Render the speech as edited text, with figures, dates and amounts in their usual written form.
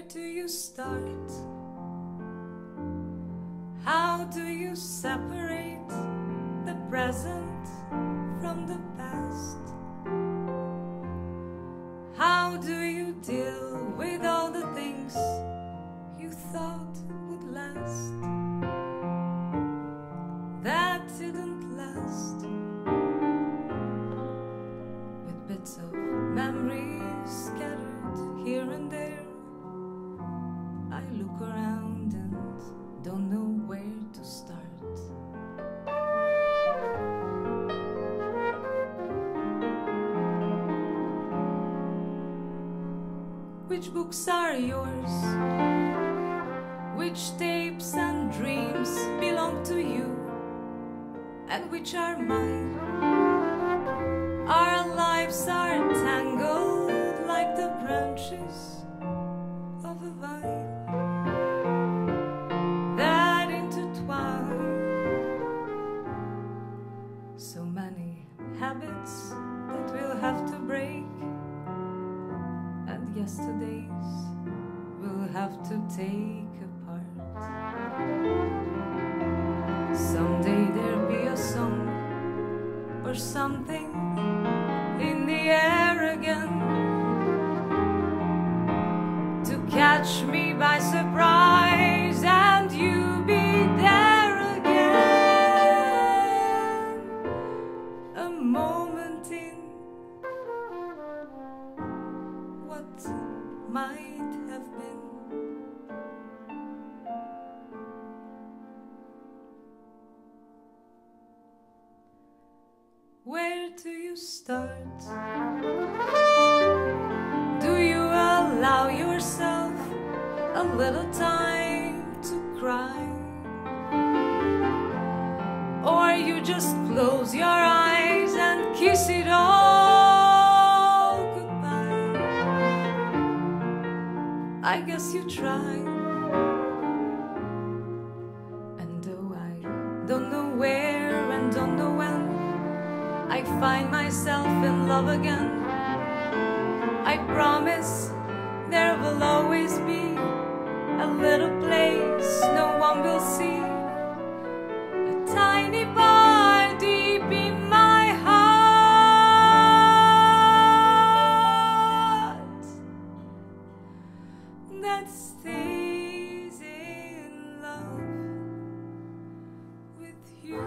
do you start? How do you separate the present from the past? How do you deal with all the things you thought would last that didn't last? With bits of memories scattered here and there, I look around and don't know where to start. Which books are yours? Which tapes and dreams belong to you? And which are mine? Our lives are tangled like the branches of a vine that intertwine. So many habits that we'll have to break, and yesterdays we'll have to take apart. Someday there'll be a song or something in the air again to catch me by surprise, and you be there again. A moment in what might have been. Where do you start? Do you allow yourself a little time to cry? Or you just close your eyes and kiss it all goodbye? I guess you try. And though I don't know where and don't know when, I find myself in love again. I promise there will always be a little place no one will see, a tiny bar deep in my heart that stays in love with you.